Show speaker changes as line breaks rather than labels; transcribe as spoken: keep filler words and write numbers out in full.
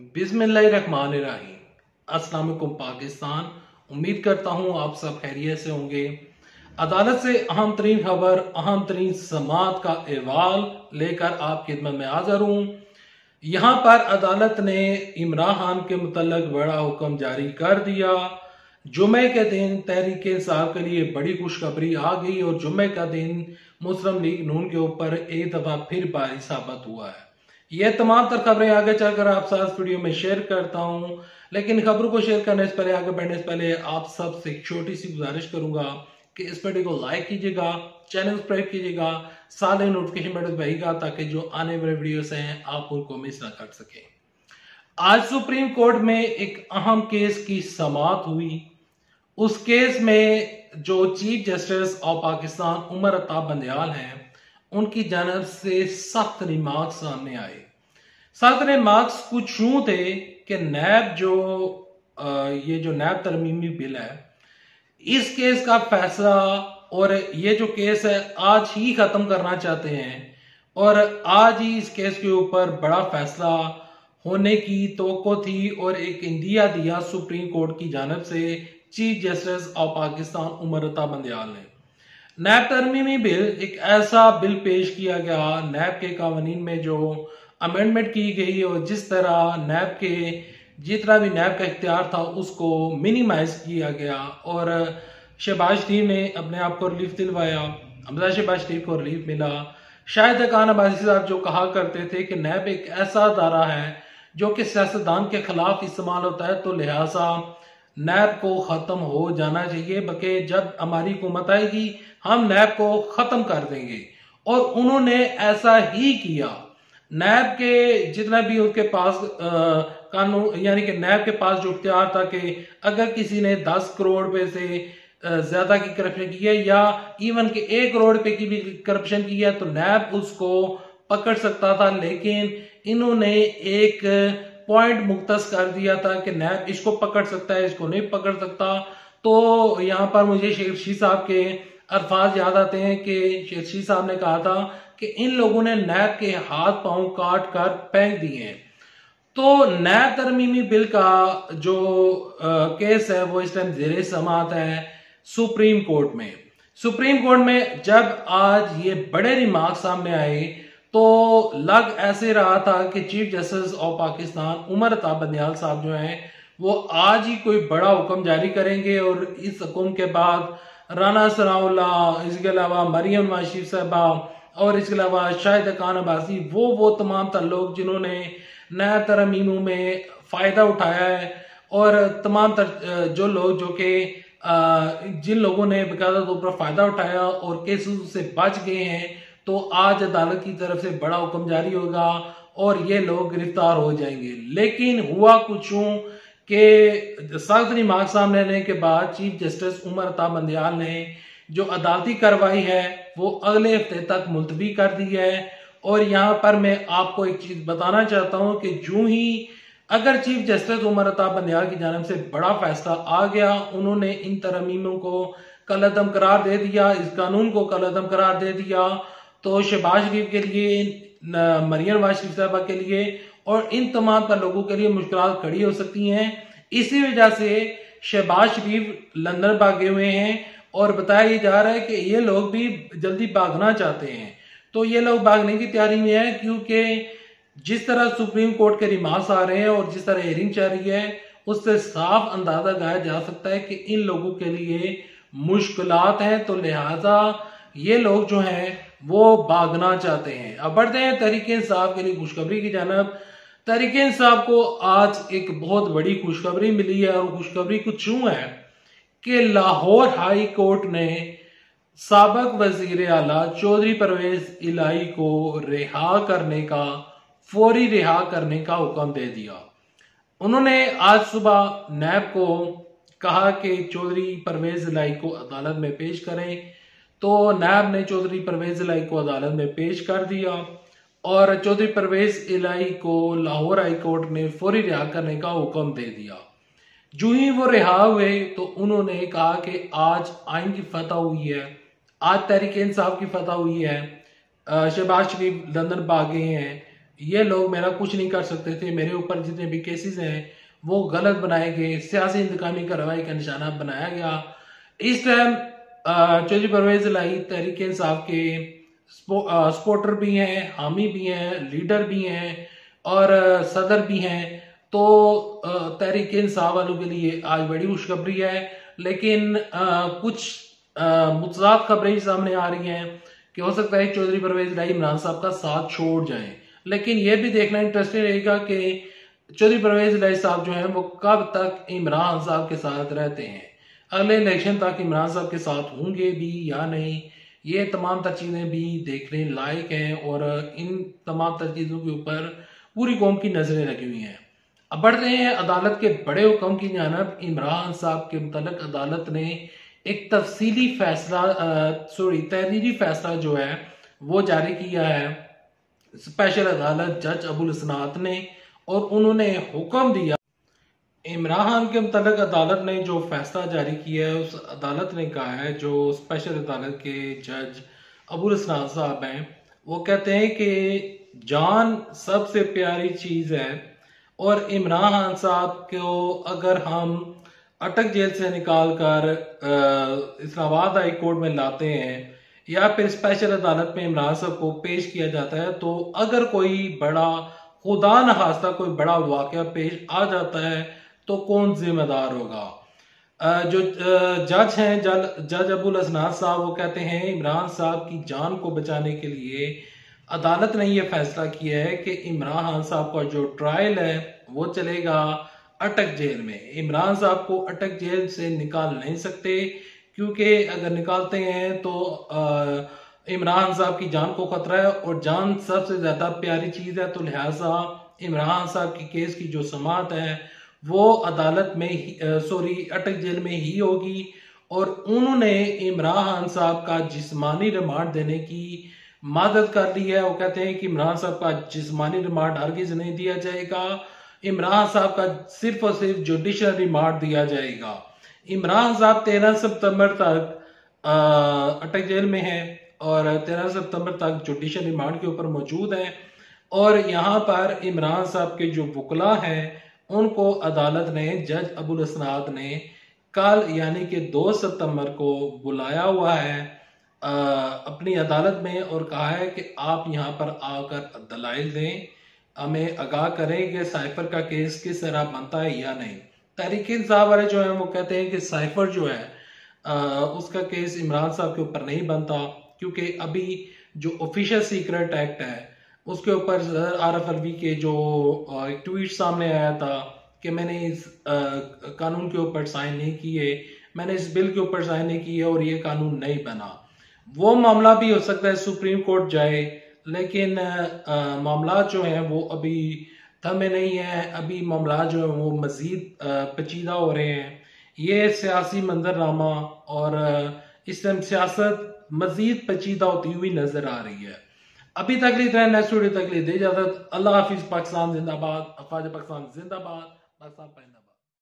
बिस्मिल्लाहिर्रहमानिर्रहीम। अस्सलाम वालेकुम पाकिस्तान। उम्मीद करता हूँ आप सब खैरियत से होंगे। अदालत से अहम तरीन खबर, अहम तरीन समात का अहवाल लेकर आपकी खिदमत में हाजिर हूँ। यहाँ पर अदालत ने इमरान खान के मुतल्लिक बड़ा हुक्म जारी कर दिया। जुमे के दिन तहरीक इंसाफ के लिए बड़ी खुशखबरी आ गई और जुमे का दिन मुस्लिम लीग नून के ऊपर एक दफा फिर भारी साबित हुआ है। ये तमाम तर खबरें आगे चलकर आप साथ वीडियो में शेयर करता हूं, लेकिन खबरों को शेयर करने से पहले, आगे बढ़ने से पहले आप सबसे एक छोटी सी गुजारिश करूंगा कि इस वीडियो को लाइक कीजिएगा, चैनल सब्सक्राइब कीजिएगा, साथ ही नोटिफिकेशन बटन दबाइएगा ताकि जो आने वाले वीडियोस हैं आप उनको मिस ना कर सके। आज सुप्रीम कोर्ट में एक अहम केस की समाअत हुई। उस केस में जो chief justice of Pakistan Umar Atab Bandial हैं, उनकी जानब से सख्त रिमार्क्स सामने आए। सख्त रिमार्क्स कुछ यूं थे कि नैब जो आ, ये जो नैब तरमीमी बिल है, इस केस का फैसला और ये जो केस है आज ही खत्म करना चाहते हैं और आज ही इस केस के ऊपर बड़ा फैसला होने की तवक्को थी और एक इंदिया दिया सुप्रीम कोर्ट की जानब से chief justice of Pakistan Umar Atab Bandial ने। नैब तरमीमी बिल एक ऐसा बिल पेश किया गया, नैब के कानून में जो अमेंडमेंट की गई और जिस तरह नैब के जितना भी नैब का इख्तियार था उसको मिनिमाइज किया गया और शहबाज शरीफ ने अपने आप को रिलीफ दिलवाया। हमजा शहबाज शरीफ को रिलीफ मिला। शाहिद खान अब्बासी साहब जो कहा करते थे कि नैब एक ऐसा अदारा है जो कि सियासतदान के खिलाफ इस्तेमाल होता है, तो लिहाजा नैब को खत्म हो जाना चाहिए, बल्कि जब हमारी हुकूमत आएगी हम नैब को खत्म कर देंगे। और उन्होंने ऐसा ही किया। नैब के जितना भी उनके पास कानून, यानी कि नैब के पास जो इख्तियार था कि अगर किसी ने दस करोड़ रुपए से ज्यादा की करप्शन की है या इवन के एक करोड़ रुपए की भी करप्शन की है तो नैब उसको पकड़ सकता था, लेकिन इन्होंने एक पॉइंट मुख्तस कर दिया था कि नैब इसको पकड़ सकता है, इसको नहीं पकड़ सकता। तो यहाँ पर मुझे शेरशी साहब के अल्फाज याद आते हैं कि शेरशी साहब ने कहा था कि इन लोगों ने नैब के हाथ पांव काट कर फेंक दिए हैं। तो नैब तरमीमी बिल का जो आ, केस है वो इस टाइम जेरे समाअत है सुप्रीम कोर्ट में। सुप्रीम कोर्ट में जब आज ये बड़े रिमार्क सामने आए तो लग ऐसे रहा था कि chief justice of Pakistan Umar Atab Bandial साहब जो हैं वो आज ही कोई बड़ा हुक्म जारी करेंगे और इस हुक्म के बाद राना सनाउल्लाह, इसके अलावा मरियम नवाज शरीफ साहबा और इसके अलावा शाहिद खान अब्बासी, वो वो तमाम तर लोग जिन्होंने नया तरमीमों में फायदा उठाया है और तमाम तर जो लोग जो कि जिन लोगों ने बेकायदा तौर पर फायदा उठाया और केसेस से बच गए हैं, तो आज अदालत की तरफ से बड़ा हुक्म जारी होगा और ये लोग गिरफ्तार हो जाएंगे। लेकिन हुआ कुछ यूं कि सख्त रिमार्क सामने आने के बाद चीफ जस्टिस उमर अताब बंदयाल ने जो अदालती कार्रवाई है वो अगले हफ्ते तक मुलतवी कर दी है। और यहाँ पर मैं आपको एक चीज बताना चाहता हूँ कि जो ही अगर चीफ जस्टिस उमर अताब बंदयाल की जानिब से बड़ा फैसला आ गया, उन्होंने इन तरमीमों को कलअदम करार दे दिया, इस कानून को कलअदम करार दे दिया, तो शहबाज शरीफ के लिए, मरियम नवाज शरीफ साहबा के लिए और इन तमाम पर लोगों के लिए मुश्किल खड़ी हो सकती हैं। इसी वजह से शहबाज शरीफ लंदन भागे हुए हैं और बताया जा रहा है कि ये लोग भी जल्दी भागना चाहते हैं। तो ये लोग भागने की तैयारी में है, क्योंकि जिस तरह सुप्रीम कोर्ट के रिमार्क्स आ रहे हैं और जिस तरह हियरिंग चल रही है उससे साफ अंदाजा लगाया जा सकता है कि इन लोगों के लिए मुश्किलात हैं, तो लिहाजा ये लोग जो हैं वो भागना चाहते हैं। अब बढ़ते हैं तहरीक इंसाफ के लिए खुशखबरी की जानब। तहरीक इंसाफ को आज एक बहुत बड़ी खुशखबरी मिली है और खुशखबरी कुछ यूं है कि लाहौर हाई कोर्ट ने साबिक वजीर आला चौधरी परवेज इलाही को रिहा करने का, फौरी रिहा करने का हुक्म दे दिया। उन्होंने आज सुबह नैब को कहा कि चौधरी परवेज इलाही को अदालत में पेश करें, तो नैब ने चौधरी परवेज इलाही को अदालत में पेश कर दिया और चौधरी परवेज इलाही को लाहौर हाई कोर्ट ने फौरी रिहा करने का हुक्म दे दिया। जो ही वो रिहा हुए तो उन्होंने कहा कि आज आइन की फतह हुई है, आज तहरीक इंसाफ की फतह हुई है, शहबाज शरीफ लंदन भागे हैं, ये लोग मेरा कुछ नहीं कर सकते थे, मेरे ऊपर जितने भी केसेस हैं वो गलत बनाए गए, सियासी इंतकामी कार्रवाई का निशाना बनाया गया। इस टाइम चौधरी परवेज इलाही तहरीक इंसाफ के सपोर्टर भी हैं, हामी भी हैं, लीडर भी हैं और सदर भी हैं। तो तहरीक इंसाफ वालों के लिए आज बड़ी खुशखबरी है, लेकिन आ, कुछ मुतजाद खबरें सामने आ रही हैं कि हो सकता है चौधरी परवेज इलाही इमरान साहब का साथ छोड़ जाएं। लेकिन यह भी देखना इंटरेस्टिंग रहेगा कि चौधरी परवेज इलाही साहब जो हैं वो कब तक इमरान साहब के साथ रहते हैं, अगले इलेक्शन तक इमरान साहब के साथ होंगे भी या नहीं। ये तमाम तर चीज़ें भी देखने लायक हैं और इन तमाम तर चीज़ों के ऊपर पूरी कौम की नजरें लगी हुई हैं। अब बढ़ते हैं अदालत के बड़े हुक्म की जानब। इमरान साहब के मुतालिक अदालत ने एक तफसीली फैसला सॉरी तहरीरी फैसला जो है वो जारी किया है स्पेशल अदालत जज अबुल इसनाद ने, और उन्होंने हुक्म दिया, इमरान के मुतालिक अदालत ने जो फैसला जारी किया है उस अदालत ने कहा है, जो स्पेशल अदालत के जज अबुल इसनाद साहब हैं, वो कहते हैं कि जान सबसे प्यारी चीज़ है और इमरान साहब को अगर हम अटक जेल से निकाल कर इस्लामाबाद हाई कोर्ट में लाते हैं या फिर स्पेशल अदालत में इमरान साहब को पेश किया जाता है, तो अगर कोई बड़ा खुदा न खास्ता कोई बड़ा वाकया पेश आ जाता है तो कौन जिम्मेदार होगा। जो जज हैं जज जज अबुल इसनाद साहब, वो कहते हैं इमरान साहब की जान को बचाने के लिए अदालत ने यह फैसला किया है कि इमरान साहब का जो ट्रायल है वो चलेगा अटक जेल में। इमरान साहब को अटक जेल से निकाल नहीं सकते, क्योंकि अगर निकालते हैं तो इमरान साहब की जान को खतरा है और जान सबसे ज्यादा प्यारी चीज है। तो लिहाजा इमरान साहब की केस की जो समाअत है वो अदालत में ही सॉरी अटक जेल में ही होगी, और उन्होंने इमरान साहब का जिस्मानी रिमांड देने की मदद कर ली है। वो कहते हैं कि इमरान साहब का जिस्मानी रिमांड हरगिज नहीं दिया जाएगा, इमरान साहब का सिर्फ और सिर्फ जुडिशल रिमांड दिया जाएगा। इमरान साहब तेरह सितंबर तक अटक जेल में है और तेरह सितंबर तक जुडिशल रिमांड के ऊपर मौजूद है, और यहाँ पर इमरान साहब के जो वकला हैं उनको अदालत ने जज अबुल इसनाद ने कल यानी कि दो सितंबर को बुलाया हुआ है आ, अपनी अदालत में, और कहा है कि आप यहाँ पर आकर दलाइल दें, हमें आगाह करें कि साइफर का केस किस तरह बनता है या नहीं। तहरीक इंसाफ वाले जो है वो कहते हैं कि साइफर जो है आ, उसका केस इमरान साहब के ऊपर नहीं बनता, क्योंकि अभी जो ऑफिशियल सीक्रेट एक्ट है उसके ऊपर आरफ अलवी के जो एक ट्वीट सामने आया था कि मैंने इस कानून के ऊपर साइन नहीं किए, मैंने इस बिल के ऊपर साइन नहीं किए और ये कानून नहीं बना। वो मामला भी हो सकता है सुप्रीम कोर्ट जाए, लेकिन मामला जो है वो अभी थमे नहीं है, अभी मामला जो है वो मजीद पेचीदा हो रहे हैं। ये सियासी मंजरनामा और इस टाइम सियासत मजीद पेचीदा होती हुई नजर आ रही है। अभी तक लिए नेक्स्ट वीडियो तक लिए दे इजाजत। अल्लाह हाफिज। पाकिस्तान जिंदाबाद। अफवाज पाकिस्तान जिंदाबाद। पाकिस्तान